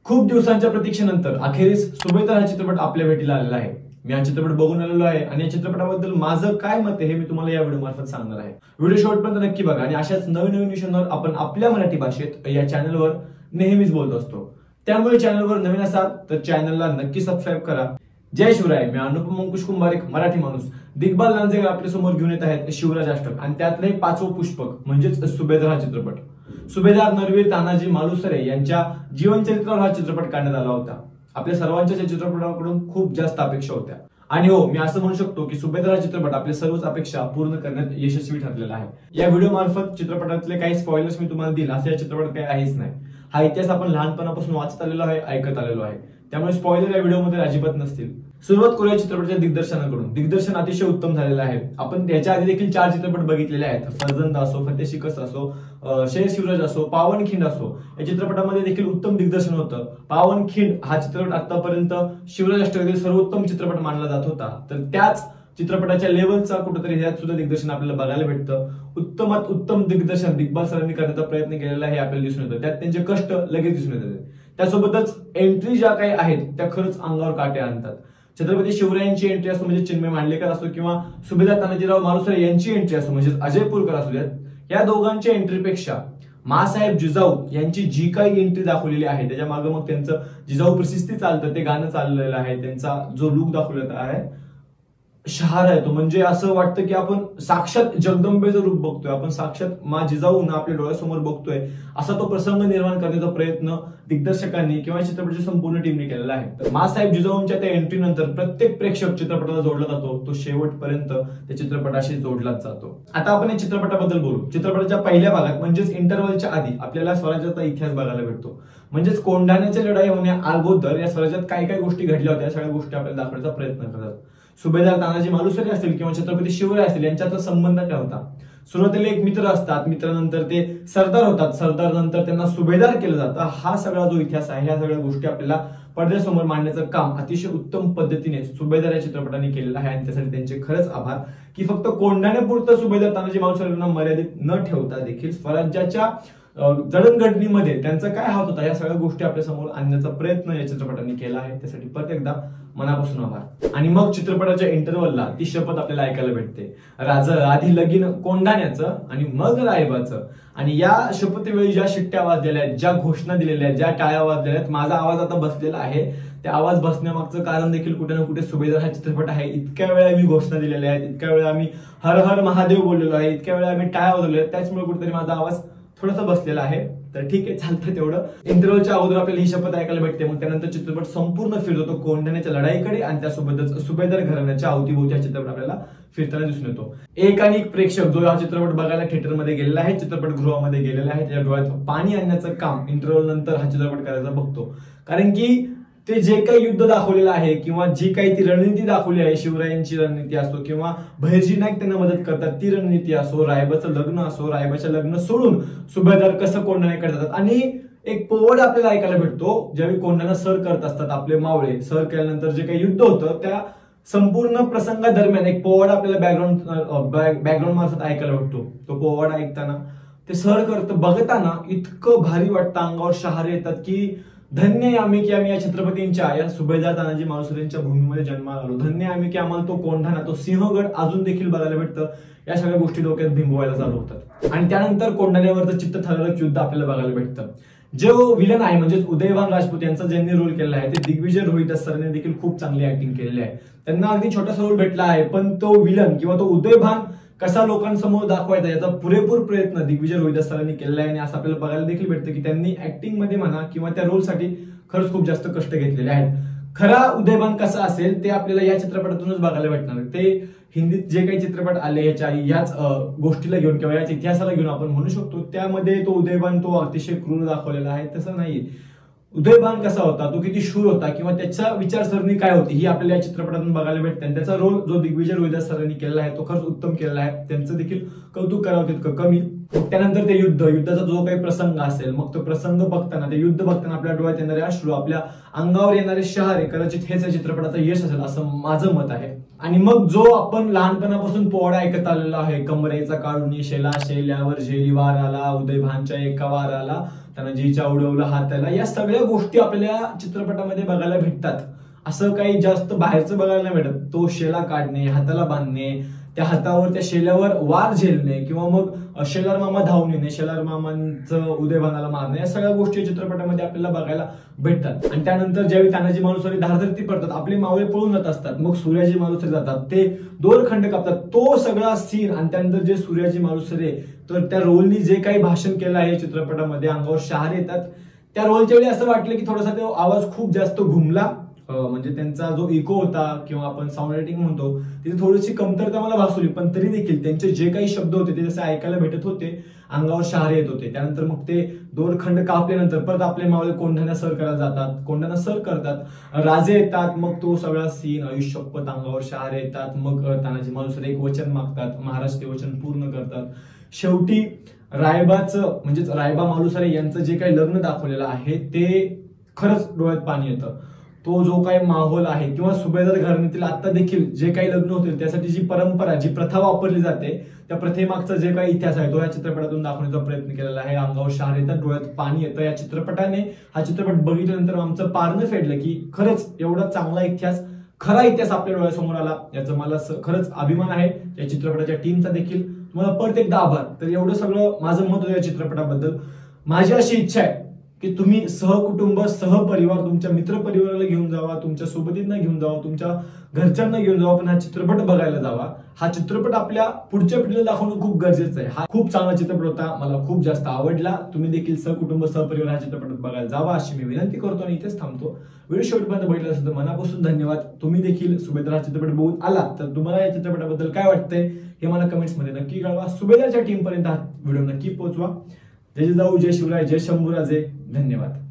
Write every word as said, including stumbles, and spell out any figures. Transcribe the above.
खूप दिवसांच्या प्रतीक्षेनंतर अखेरीस सुभेदार हा चित्रपट आपल्या भेटीला आलेला आहे। मी हा चित्रपट बघून आलेलो आहे आणि या चित्रपटाबद्दल माझं काय मत आहे हे मी तुम्हाला या व्हिडिओ मार्फत सांगणार आहे। व्हिडिओ शेवटपर्यंत नक्की बघा आणि अशाच नवीन नवीन विषयांवर आपण आपल्या मराठी भाषेत या चॅनलवर नेहमीच बोलत असतो। त्यामुळे चॅनलवर नवीन असाल तर चॅनलला नक्की सबस्क्राईब करा। जय शिवराय। मी अनुपम अंकुश कुंभार, एक मराठी माणूस। दिग्बाल लांजेकर आपल्या समोर घेऊन येत आहेत शिवराज अष्टक आणि त्यातले पाचवं पुष्पक म्हणजेच सुभेदार हा चित्रपट। सुभेदार नरवीर तानाजी मालुसरे यांच्या जीवनचरित्रावर हा चित्रपट काढण्यात आला होता। आपल्या सर्वांच्याच या चित्रपटाकडून खूप जास्त अपेक्षा होत्या आणि हो, मी असं म्हणू शकतो की सुभेदार हा चित्रपट आपल्या सर्वच अपेक्षा पूर्ण करण्यात यशस्वी ठरलेला आहे। या व्हिडिओ मार्फत चित्रपटातले काही स्पॉयलर्स मी तुम्हाला दिले, असं या चित्रपटात काही आहेच नाही। हा इतिहास आपण लहानपणापासून वाचत आलेलो आहे, ऐकत आलेलो आहे, त्यामुळे स्पॉइलर या व्हिडिओमध्ये अजिबात नसतील। सुरुवात करूया चित्रपटाच्या दिग्दर्शनाकडून। दिग्दर्शन अतिशय उत्तम झालेलं आहे। आपण याच्या आधी देखील चार चित्रपट बघितलेले आहेत, फर्जंद असो, फतेह शिकस्त असो, शेर शिवराज असो, पावनखिंड असो। या चित्रपटामध्ये देखील उत्तम दिग्दर्शन होतं। पावनखिंड हा चित्रपट आतापर्यंत शिवराज अष्टकातील सर्वोत्तम चित्रपट मानला जात होता, तर त्याच चित्रपटाच्या लेवलचा कुठेतरी ह्यात सुद्धा दिग्दर्शन आपल्याला बघायला भेटतं। उत्तमात उत्तम दिग्दर्शन दिग्बाल सरांनी करण्याचा प्रयत्न केलेला आहे आपल्याला दिसून येतं। त्यात त्यांचे कष्ट लगेच दिसून येतात। त्यासोबतच एंट्री ज्या काही आहेत त्या खरंच अंगावर काटे आणतात। छत्रपती शिवरायांची एंट्री असो म्हणजे चिन्मय मांडलेकर असो किंवा सुभेदार तानाजीराव मालुसरे यांची एंट्री असो म्हणजे अजय पुरकर असू द्यात, या दोघांच्या एंट्रीपेक्षा मासाहेब जिजाऊ यांची जी काही एंट्री दाखवलेली आहे त्याच्या मागे मग त्यांचं जिजाऊ प्रसिद्धी चालतं ते गाणं चाललेलं आहे, त्यांचा जो लुक दाखवलेला आहे शहार आहे तो, म्हणजे असं वाटतं की आपण साक्षात जगदंबेचं रूप बघतोय, आपण साक्षात मा जिजाऊंना आपल्या डोळ्यासमोर बघतोय, असा तो प्रसंग निर्माण करण्याचा प्रयत्न दिग्दर्शकांनी किंवा चित्रपटाची संपूर्ण टीमने केलेला आहे। तर मासाहेब जिजाऊंच्या त्या एंट्री नंतर प्रत्येक प्रेक्षक चित्रपटाला जोडला जातो, तो शेवटपर्यंत त्या चित्रपटाशी जोडलाच जातो। आता आपण या चित्रपटाबद्दल बोलू। चित्रपटाच्या पहिल्या भागात म्हणजेच इंटरव्हलच्या आधी आपल्याला स्वराज्याचा इतिहास बघायला भेटतो, म्हणजेच कोंढाण्याची लढाई होण्या अगोदर या स्वराज्यात काय काय गोष्टी घडल्या होत्या, सगळ्या गोष्टी आपल्याला दाखवण्याचा प्रयत्न करतात। सुभेदार तानाजी मालुसरे असतील किंवा छत्रपती शिवराय असतील यांच्याचा संबंध काय होता। सुरुवातीला एक मित्र असतात, मित्रानंतर ते सरदार होतात, सरदार नंतर त्यांना सुभेदार केलं जातं। हा सगळा जो इतिहास आहे, ह्या सगळ्या गोष्टी आपल्याला पडद्यासमोर मांडण्याचं काम अतिशय उत्तम पद्धतीने सुभेदार या चित्रपटाने केलेलं आहे आणि त्यासाठी त्यांचे खरंच आभार की फक्त कोंढाण्यापुरतं सुभेदार तानाजी मालुसरेंना मर्यादित न ठेवता देखील स्वराज्याच्या जडणघडणीमध्ये त्यांचा काय हात होता या सगळ्या गोष्टी आपल्या समोर आणण्याचा प्रयत्न या चित्रपटाने केला आहे, त्यासाठी परत एकदा मनापासून आभार। आणि मग चित्रपटाच्या इंटरव्हलला ती शपथ आपल्याला ऐकायला भेटते, राज आधी लगीन कोंढाण्याचं आणि मग रायबाचं। आणि या शपथेवेळी ज्या शिट्ट्या वाजलेल्या आहेत, ज्या घोषणा दिलेल्या आहेत, ज्या टाळ्या वाजलेल्या आहेत, माझा आवाज आता बसलेला आहे, त्या आवाज बसण्यामागचं कारण देखील कुठे ना कुठे सुभेदार हा चित्रपट आहे। इतक्या वेळा मी घोषणा दिलेल्या आहेत, इतक्या वेळा आम्ही हर हर महादेव बोललेलो आहे, इतक्या वेळा आम्ही टाळ्या वाजवलेल्या आहेत, त्याचमुळे कुठेतरी माझा आवाज थोडासा बसलेला आहे, तर ठीक आहे, चालतं तेवढं। इंटरव्हलच्या अगोदर आपल्याला ही शपथ ऐकायला भेटते, मग त्यानंतर चित्रपट संपूर्ण फिरतो कोंढाण्याच्या लढाईकडे आणि त्यासोबतच सुभेदार घराण्याच्या अवतीभोवती चित्रपट आपल्याला फिरताना दिसून येतो। एक आणि एक प्रेक्षक जो हा चित्रपट बघायला थिएटरमध्ये गेलेला आहे, चित्रपटगृहामध्ये गेलेला आहे, त्याच्या डोळ्यात पाणी आणण्याचं काम इंटरव्हल नंतर हा चित्रपट करायचा बघतो, कारण की ते जे काही युद्ध दाखवलेलं आहे किंवा जी काही ती रणनीती दाखवली आहे, शिवरायांची रणनीती असो किंवा भैरजी नाईक त्यांना मदत करतात ती रणनीती असो, रायबाचं लग्न असो, रायबाच्या लग्न सोडून सुभेदार कसं कोंढाण्याकडे जातात आणि एक पोवाडा आपल्याला ऐकायला भेटतो ज्यावेळी कोंढाणा सर करत असतात, आपले मावळे सर केल्यानंतर जे काही युद्ध होतं त्या संपूर्ण प्रसंगादरम्यान एक पोवाडा आपल्याला बॅकग्राऊंड बॅकग्राऊंड मार्फत ऐकायला भेटतो। तो पोवाडा ऐकताना ते सर करत बघताना इतकं भारी वाटतं, अंगावर शहारे येतात की धन्य आम्ही की आम्ही या छत्रपतींच्या या सुभेदार तानाजी मालुसरेंच्या भूमीमध्ये जन्माला आलो, धन्य आम्ही की आम्हाला तो कोंढाणा तो सिंहगड अजून देखील बघायला भेटतं। या सगळ्या गोष्टी डोक्यात भिंबवायला चालू होतात आणि त्यानंतर कोंढाण्यावरचं चित्त थरारक युद्ध आपल्याला बघायला भेटतं। जो विलन आहे म्हणजेच उदयभान राजपूत यांचा ज्यांनी रोल केलेला आहे ते दिग्विजय रोहिदास सरांनी देखील खूप चांगली ऍक्टिंग केलेली आहे। त्यांना अगदी छोटासा रोल भेटला आहे, पण तो विलन किंवा तो उदयभान कसा लोकांसमोर दाखवायचा याचा पुरेपूर प्रयत्न दिग्विजय रोहिदास सरांनी केलेला आहे आणि असं आपल्याला बघायला देखील भेटतं की त्यांनी ऍक्टिंग मध्ये म्हणा किंवा त्या रोलसाठी खरंच खूप जास्त कष्ट घेतलेले आहेत। खरा उदयभान कसा असेल ते आपल्याला या चित्रपटातूनच बघायला भेटणार। ते हिंदीत जे काही चित्रपट आले याच्या याच गोष्टीला घेऊन किंवा याच इतिहासाला घेऊन आपण म्हणू शकतो, त्यामध्ये तो उदयभान तो अतिशय क्रूर दाखवलेला आहे, तसं नाही। उदयभान कसा होता, तो किती शूर होता किंवा त्याच्या विचारसरणी काय होती ही आपल्याला या चित्रपटातून बघायला भेटते आणि त्याचा रोल जो दिग्विजय रोहिदास सरांनी केलेला आहे तो खरंच उत्तम केलेला आहे, त्यांचं देखील कौतुक करावं तितकं कमी। त्यानंतर ते युद्ध युद्धाचा जो काही प्रसंग असेल, मग तो प्रसंग बघताना ते युद्ध बघताना आपल्या डोळ्यात येणारे अश्रू, आपल्या अंगावर येणारे शहारे कदाचित हेच या चित्रपटाचं यश असेल असं माझं मत आहे। आणि मग जो आपण लहानपणापासून पोवाडा ऐकत आलेला आहे, कमरेचा काढून शेला शेल्यावर झेली वार आला, उदयभानच्या एका वार आला, त्यानं जीचा उडवला हात त्याला, या सगळ्या गोष्टी आपल्याला चित्रपटामध्ये बघायला भेटतात. असं काही जास्त बाहेरचं बघायला नाही भेटत. तो शेला काढणे, हाताला बांधणे, त्या हातावर त्या शेल्यावर वार झेलणे किंवा मग शेलार मामा धावून येणे, शेलार मामांचं उदयभानाला मारणे, या सगळ्या गोष्टी चित्रपटामध्ये आपल्याला बघायला भेटतात. आणि त्यानंतर ज्यावेळी तानाजी मालुसरे धारधरती पडतात, आपले मावळे पळून जात असतात, मग सूर्याजी मालुसरे जातात, ते दोरखंड कापतात, तो सगळा सीन. आणि त्यानंतर जे सूर्याजी मालुसरे तर त्या रोलनी जे काही भाषण केलं आहे चित्रपटामध्ये, अंगावर शहारे येतात. त्या रोलच्या वेळी असं वाटलं की थोडासा तो आवाज खूप जास्त घुमला, म्हणजे त्यांचा जो इको होता किंवा आपण साऊंड एडिटिंग म्हणतो तिथे थोडीशी कमतरता मला भासवली. पण तरी देखील त्यांचे जे काही शब्द होते ते जसे ऐकायला भेटत होते, अंगावर शहारे येत होते. त्यानंतर मग ते दोरखंड कापल्यानंतर परत आपले मावळे कोंढाणा सर करायला जातात, कोंढाणा सर करतात, राजे येतात, मग तो सगळा सीन, आयुष्यपत अंगावर शहारे येतात. मग तानाजी मालुसरे एक वचन मागतात, महाराज ते वचन पूर्ण करतात. शेवटी रायबाचं म्हणजेच रायबा मालुसरे यांचं जे काही लग्न दाखवलेलं आहे ते खरंच डोळ्यात पाणी येतं. तो जो काही माहोल आहे किंवा सुभेदार घराण्यातील आता देखील जे काही लग्न होतील त्यासाठी जी परंपरा, जी प्रथा वापरली जाते, त्या प्रथेमागचा जे काही इतिहास आहे तो या चित्रपटातून दाखवण्याचा प्रयत्न केलेला आहे. अंगावर शहारे येतात, डोळ्यात पाणी येतं. या चित्रपटाने, हा चित्रपट बघितल्यानंतर आमचं पारणं फेडलं की खरंच एवढा चांगला इतिहास, खरा इतिहास आपल्या डोळ्यासमोर आला, याचा मला खरंच अभिमान आहे. या चित्रपटाच्या टीमचा देखील तुम्हाला परत एकदा आभार. तर एवढं सगळं माझं मत होतं या चित्रपटाबद्दल. माझी अशी इच्छा आहे की तुम्ही सहकुटुंब, सहपरिवार, तुमच्या मित्रपरिवाराला घेऊन जावा, तुमच्या सोबतींना घेऊन जावा, तुमच्या घरच्यांना घेऊन जावा, पण हा चित्रपट बघायला जावा. हा चित्रपट आपल्या पुढच्या पिढीला दाखवणं खूप गरजेचं आहे. हा खूप चांगला चित्रपट होता, मला खूप जास्त आवडला. तुम्ही देखील सहकुटुंब, सहपरिवार हा चित्रपट बघायला जावा अशी मी विनंती करतो आणि इथेच थांबतो. व्हिडिओ शेवटपर्यंत बघितला असेल तर मनापासून धन्यवाद. तुम्ही देखील सुभेदार हा चित्रपट बघून आला तर तुम्हाला या चित्रपटाबद्दल काय वाटतंय हे मला कमेंट्स मध्ये नक्की कळवा. सुभेदारच्या टीम पर्यंत हा व्हिडिओ नक्की पोहोचवा. जय जाऊ, जय शिवराय, जय शंभूराजे. धन्यवाद.